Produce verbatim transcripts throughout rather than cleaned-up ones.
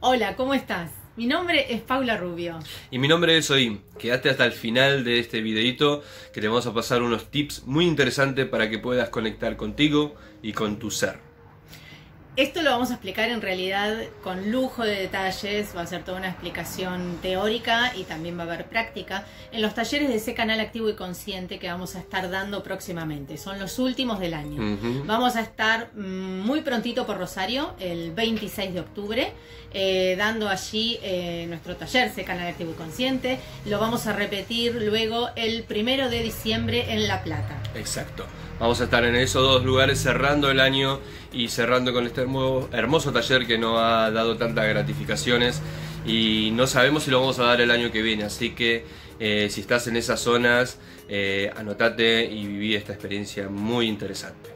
Hola, ¿cómo estás? Mi nombre es Paula Rubio. Y mi nombre es Oim. Quédate hasta el final de este videito que te vamos a pasar unos tips muy interesantes para que puedas conectar contigo y con tu ser. Esto lo vamos a explicar en realidad con lujo de detalles, va a ser toda una explicación teórica y también va a haber práctica en los talleres de ese canal activo y consciente que vamos a estar dando próximamente. Son los últimos del año. Uh-huh. Vamos a estar muy prontito por Rosario, el veintiséis de octubre, eh, dando allí eh, nuestro taller, ese canal activo y consciente. Lo vamos a repetir luego el primero de diciembre en La Plata. Exacto. Vamos a estar en esos dos lugares cerrando el año y cerrando con este hermoso, hermoso taller que nos ha dado tantas gratificaciones y no sabemos si lo vamos a dar el año que viene, así que eh, si estás en esas zonas, eh, anotate y viví esta experiencia muy interesante.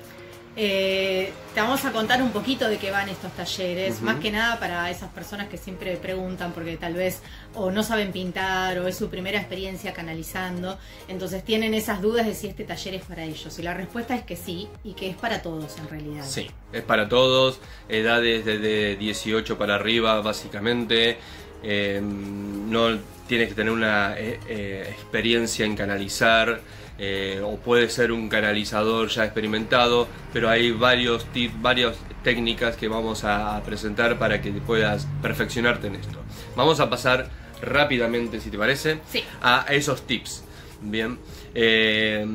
Eh, te vamos a contar un poquito de qué van estos talleres, uh-huh. más que nada para esas personas que siempre preguntan porque tal vez o no saben pintar o es su primera experiencia canalizando, entonces tienen esas dudas de si este taller es para ellos, y la respuesta es que sí, y que es para todos en realidad. Sí, es para todos, edades desde dieciocho para arriba básicamente. Eh, no tienes que tener una eh, eh, experiencia en canalizar, eh, o puede ser un canalizador ya experimentado, pero hay varios tips, varias técnicas que vamos a presentar para que puedas perfeccionarte en esto. Vamos a pasar rápidamente, si te parece, sí. a esos tips. Bien, eh,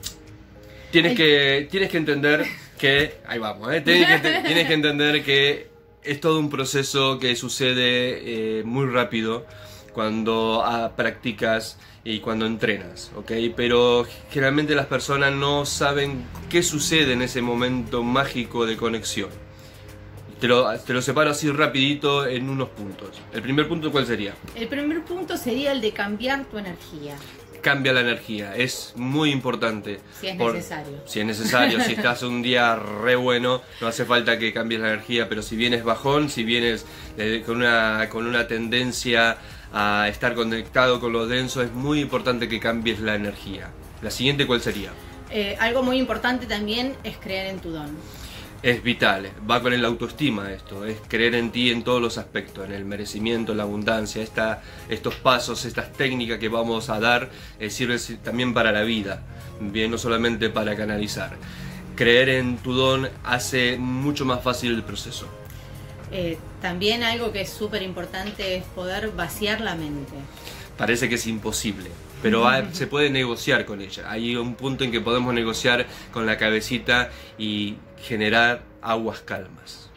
tienes, que, tienes que entender que, ahí vamos, eh, tienes, que, tienes que entender que es todo un proceso que sucede eh, muy rápido cuando ah, practicas y cuando entrenas, ¿ok? Pero generalmente las personas no saben qué sucede en ese momento mágico de conexión. Te lo, te lo separo así rapidito en unos puntos. El primer punto, ¿cuál sería? El primer punto sería el de cambiar tu energía. Cambia la energía, es muy importante. Si es Por, necesario. Si es necesario, si estás un día re bueno, no hace falta que cambies la energía, pero si vienes bajón, si vienes eh, con, una, con una tendencia a estar conectado con lo denso, es muy importante que cambies la energía. La siguiente, ¿cuál sería? Eh, algo muy importante también es creer en tu don. Es vital, va con el autoestima esto, es creer en ti en todos los aspectos, en el merecimiento, la abundancia, esta, estos pasos, estas técnicas que vamos a dar, eh, sirven también para la vida, bien, no solamente para canalizar. Creer en tu don hace mucho más fácil el proceso. Eh, también algo que es súper importante es poder vaciar la mente. Parece que es imposible, pero hay, se puede negociar con ella. Hay un punto en que podemos negociar con la cabecita y generar aguas calmas.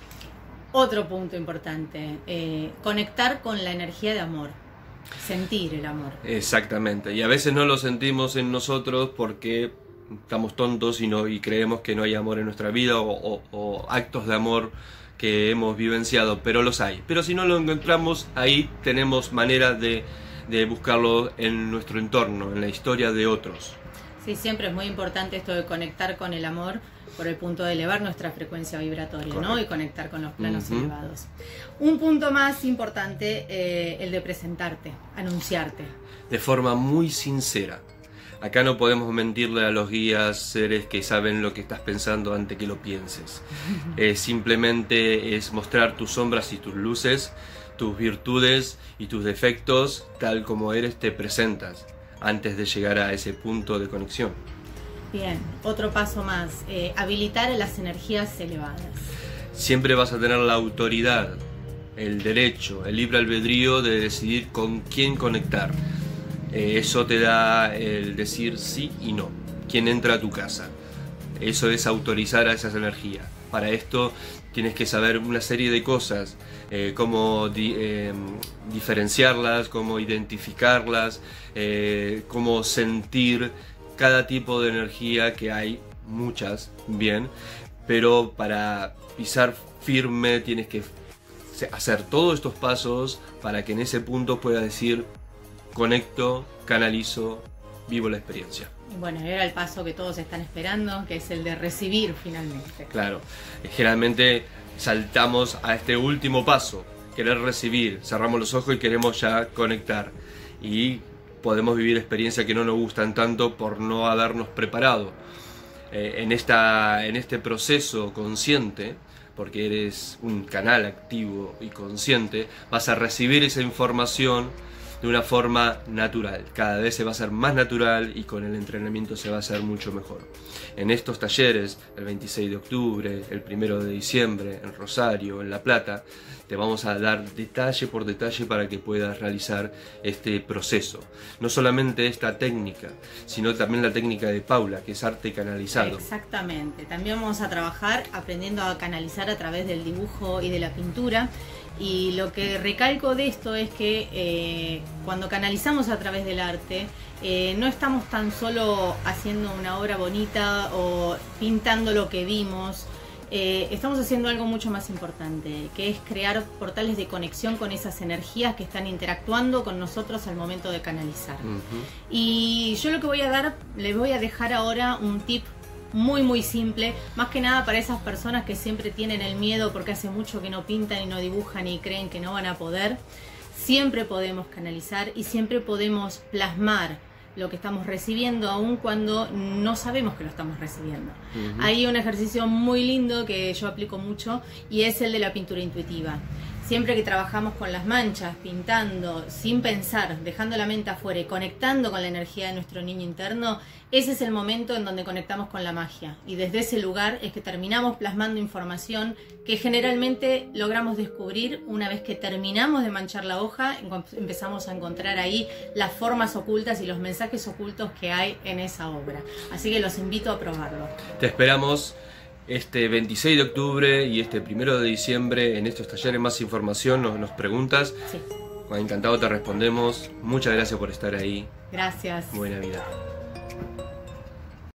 Otro punto importante, eh, conectar con la energía de amor, sentir el amor. Exactamente, y a veces no lo sentimos en nosotros porque estamos tontos y, no, y creemos que no hay amor en nuestra vida o, o, o actos de amor que hemos vivenciado, pero los hay. Pero si no lo encontramos, ahí tenemos manera de, de buscarlo en nuestro entorno, en la historia de otros. Sí, siempre es muy importante esto de conectar con el amor por el punto de elevar nuestra frecuencia vibratoria, correcto, ¿no? Y conectar con los planos uh-huh. elevados. Un punto más importante, eh, el de presentarte, anunciarte. De forma muy sincera. Acá no podemos mentirle a los guías, seres que saben lo que estás pensando antes que lo pienses. eh, simplemente es mostrar tus sombras y tus luces, tus virtudes y tus defectos, tal como eres te presentas, antes de llegar a ese punto de conexión. Bien, otro paso más, eh, habilitar las energías elevadas. Siempre vas a tener la autoridad, el derecho, el libre albedrío de decidir con quién conectar. Eh, eso te da el decir sí y no, quién entra a tu casa. Eso es autorizar a esas energías. Para esto tienes que saber una serie de cosas, eh, cómo di, eh, diferenciarlas, cómo identificarlas, eh, cómo sentir cada tipo de energía, que hay muchas, bien, pero para pisar firme tienes que hacer todos estos pasos para que en ese punto puedas decir conecto, canalizo, vivo la experiencia. Bueno, era el paso que todos están esperando, que es el de recibir finalmente. Claro, generalmente saltamos a este último paso, querer recibir, cerramos los ojos y queremos ya conectar. Y podemos vivir experiencias que no nos gustan tanto por no habernos preparado. Eh, en, esta, en este proceso consciente porque eres un canal activo y consciente, vas a recibir esa información de una forma natural. Cada vez se va a hacer más natural y con el entrenamiento se va a hacer mucho mejor. En estos talleres, el veintiséis de octubre, el primero de diciembre, en Rosario, en La Plata, te vamos a dar detalle por detalle para que puedas realizar este proceso. No solamente esta técnica, sino también la técnica de Paula, que es arte canalizado. Exactamente. También vamos a trabajar aprendiendo a canalizar a través del dibujo y de la pintura. Y lo que recalco de esto es que eh, cuando canalizamos a través del arte, eh, no estamos tan solo haciendo una obra bonita o pintando lo que vimos, eh, estamos haciendo algo mucho más importante, que es crear portales de conexión con esas energías que están interactuando con nosotros al momento de canalizar. Uh-huh. Y yo lo que voy a dar, les voy a dejar ahora un tip muy muy simple, más que nada para esas personas que siempre tienen el miedo porque hace mucho que no pintan y no dibujan y creen que no van a poder. Siempre podemos canalizar y siempre podemos plasmar lo que estamos recibiendo, aun cuando no sabemos que lo estamos recibiendo. Uh-huh. Hay un ejercicio muy lindo que yo aplico mucho y es el de la pintura intuitiva. Siempre que trabajamos con las manchas, pintando, sin pensar, dejando la mente afuera y conectando con la energía de nuestro niño interno, ese es el momento en donde conectamos con la magia. Y desde ese lugar es que terminamos plasmando información que generalmente logramos descubrir una vez que terminamos de manchar la hoja, empezamos a encontrar ahí las formas ocultas y los mensajes ocultos que hay en esa obra. Así que los invito a probarlo. Te esperamos este veintiséis de octubre y este primero de diciembre en estos talleres. Más información, nos, nos preguntas. Sí. Encantado te respondemos. Muchas gracias por estar ahí. Gracias. Buena vida.